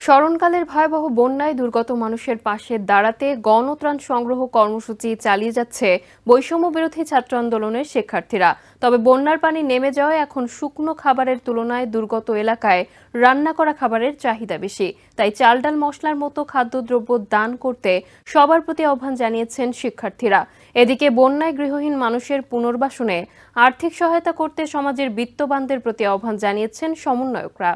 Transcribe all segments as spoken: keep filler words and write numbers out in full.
স্মরণকালের ভয়াবহ বন্যায় দুর্গত মানুষের পাশে দাঁড়াতে গণত্রাণ সংগ্রহ কর্মসূচি চালিয়ে যাচ্ছে বৈষম্য বিরোধী ছাত্র আন্দোলনের শিক্ষার্থীরা। তবে বন্যার পানি নেমে যাওয়ায় এখন শুকনো খাবারের তুলনায় দুর্গত এলাকায় রান্না করা খাবারের চাহিদা বেশি। তাই চাল ডাল মশলার মতো খাদ্যদ্রব্য দান করতে সবার প্রতি আহ্বান জানিয়েছেন শিক্ষার্থীরা। এদিকে বন্যায় গৃহহীন মানুষের পুনর্বাসনে আর্থিক সহায়তা করতে সমাজের বিত্তবানদের প্রতি আহ্বান জানিয়েছেন সমন্বয়করা।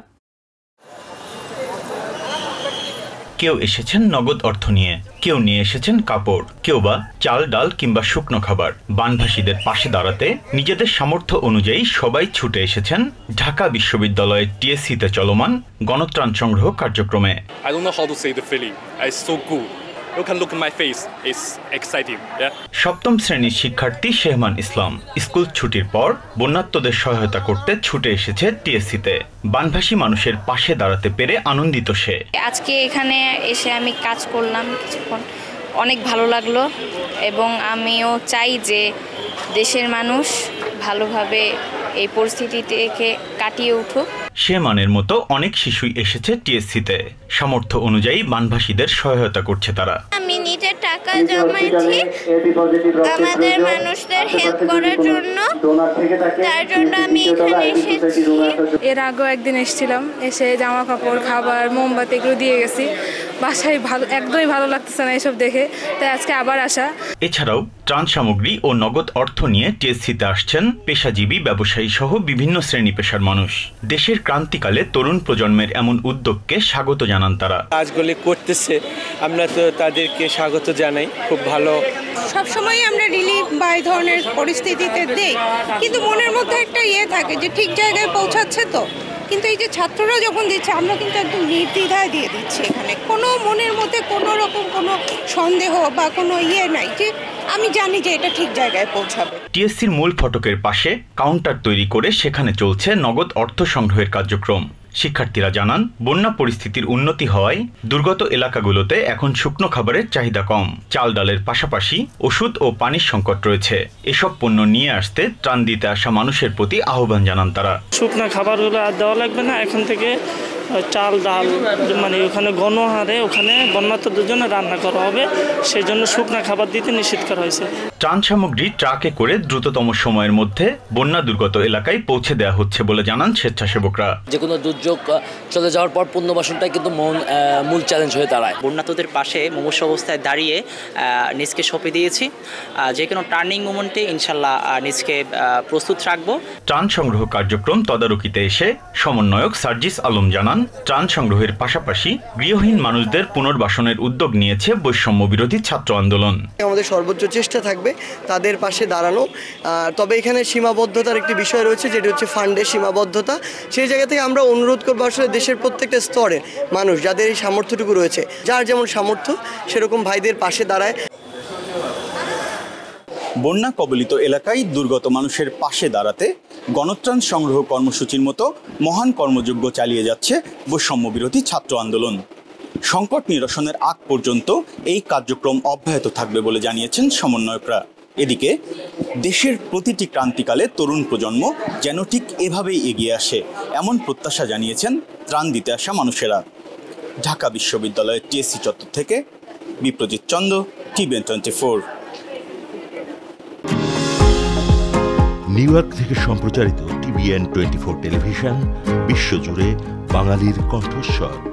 কেউ এসেছেন নগদ অর্থ নিয়ে, কেউ নিয়ে এসেছেন কাপড়, কেউ বা চাল ডাল কিংবা শুকনো খাবার। বানভাসীদের পাশে দাঁড়াতে নিজেদের সামর্থ্য অনুযায়ী সবাই ছুটে এসেছেন ঢাকা বিশ্ববিদ্যালয়ের টিএসসিতে চলমান গণত্রাণ সংগ্রহ কার্যক্রমে। I don't know how to say the feeling. It's so good. You can look at my face. It's exciting. Yeah. সপ্তম শ্রেণীর শিক্ষার্থী শেহমান ইসলাম স্কুল ছুটির পর বন্যার্তদের সহায়তা করতে ছুটে এসেছে টিএসসিতে। বানভাসী মানুষের পাশে দাঁড়াতে পেরে আনন্দিত সে। আজকে এখানে এসে আমি কাজ করলাম কিছুক্ষণ, অনেক ভালো লাগলো এবং আমিও চাই যে দেশের মানুষ ভালোভাবে এই পরিস্থিতি থেকে কাটিয়ে উঠুক। শেহমানের মতো অনেক শিশুই এসেছে টিএসসিতে। সামর্থ্য অনুযায়ী বানভাসীদের সহায়তা করছে তারা। আমি নিজের টাকা জমাইছি আমাদের মানুষদের হেল্প করার জন্য, তার জন্য আমি এখানে এসেছি। এর আগেও একদিন এসেছিলাম, এসে জামা কাপড় খাবার মোমবাতি এগুলো দিয়ে গেছি। বাসায় ভালো একদমই ভালো লাগতেছে না এসব দেখে, তাই আজকে আবার আসা। এছাড়াও ত্রাণ সামগ্রী ও নগদ অর্থ নিয়ে টিএসসিতে আসছেন পেশাজীবী, ব্যবসায়ী সহ বিভিন্ন শ্রেণী পেশার মানুষ। দেশের ক্রান্তিকালে তরুণ প্রজন্মের এমন উদ্যোগকে স্বাগত জানান তারা। কাজগুলি করতেছে, আমরা তো তাদেরকে স্বাগত জানাই। খুব ভালো। সবসময় আমরা রিলিফ বা এই ধরনের পরিস্থিতিতে দেই, কিন্তু মনের মধ্যে একটা ইয়ে থাকে যে ঠিক জায়গায় পৌঁছাচ্ছে তো। কিন্তু এই যে ছাত্ররা যখন দিচ্ছে, আমরা কিন্তু একদম নির্দ্বিধায় দিয়ে দিচ্ছি। এখানে কোনো মনের মধ্যে কোনো রকম কোনো সন্দেহ বা কোনো ইয়ে নাই, যে আমি জানি যে এটা ঠিক জায়গায় পৌঁছাবে। টিএসসির মূল ফটকের পাশে কাউন্টার তৈরি করে সেখানে চলছে নগদ অর্থ সংগ্রহের কার্যক্রম। শিক্ষার্থীরা জানান, বন্যা পরিস্থিতির উন্নতি হওয়ায় দুর্গত এলাকাগুলোতে এখন শুকনো খাবারের চাহিদা কম। চাল ডালের পাশাপাশি ওষুধ ও পানির সংকট রয়েছে। এসব পণ্য নিয়ে আসতে ত্রাণ দিতে আসা মানুষের প্রতি আহ্বান জানান তারা। শুকনো খাবারগুলো আর দেওয়া লাগবে না, এখন থেকে চাল ডাল মানে ওখানে গণহারে ওখানে বন্যার্তদের জন্য রান্না করা হবে, সেই জন্য শুকনো খাবার দিতে নিষেধ করা হয়েছে। ত্রাণ সামগ্রী ট্রাকে করে দ্রুততম সময়ের মধ্যে বন্যা দুর্গত এলাকায় পৌঁছে দেওয়া হচ্ছে বলে জানান স্বেচ্ছাসেবকরা। যে কোনো দুর্যোগ চলে যাওয়ার পর পুনর্বাসনটাই কিন্তু মূল চ্যালেঞ্জ হয়ে দাঁড়ায়। বন্যার্তদের পাশে মুমূর্ষু অবস্থায় দাঁড়িয়ে নিজকে সঁপে দিয়েছি। যে কোনো টার্নিং মোমেন্টে ইনশাল্লাহ নিজকে প্রস্তুত রাখবো। ত্রাণ সংগ্রহ কার্যক্রম তদারকিতে এসে সমন্বয়ক সার্জিস আলম জানান, ত্রাণ সংগ্রহের পাশাপাশি গৃহহীন মানুষদের পুনর্বাসনের উদ্যোগ নিয়েছে বৈষম্য বিরোধী ছাত্র আন্দোলন। আমাদের সর্বোচ্চ চেষ্টা থাকবে তাদের পাশে দাঁড়ানো। তবে এখানে সীমাবদ্ধতার একটি বিষয় রয়েছে, যেটি হচ্ছে ফান্ডের সীমাবদ্ধতা। সেই জায়গা থেকে আমরা অনুরোধ করবো আসলে দেশের প্রত্যেকটা স্তরে মানুষ যাদের এই সামর্থ্যটুকু রয়েছে, যার যেমন সামর্থ্য সেরকম ভাইদের পাশে দাঁড়ায়। বন্যা কবলিত এলাকায় দুর্গত মানুষের পাশে দাঁড়াতে গণত্রাণ সংগ্রহ কর্মসূচির মতো মহান কর্মযজ্ঞ চালিয়ে যাচ্ছে বৈষম্য বিরোধী ছাত্র আন্দোলন। সংকট নিরসনের আগ পর্যন্ত এই কার্যক্রম অব্যাহত থাকবে বলে জানিয়েছেন সমন্বয়করা। এদিকে দেশের প্রতিটি ক্রান্তিকালে তরুণ প্রজন্ম যেন ঠিক এভাবেই এগিয়ে আসে, এমন প্রত্যাশা জানিয়েছেন ত্রাণ দিতে আসা মানুষেরা। ঢাকা বিশ্ববিদ্যালয়ের টিএসসি চত্বর থেকে Biprojit Chandra, TVN twenty four. New York থেকে সম্প্রচারিত টিভিএন টোয়েন্টি ফোর টেলিভিশন বিশ্বজুড়ে বাঙালির কণ্ঠস্বর।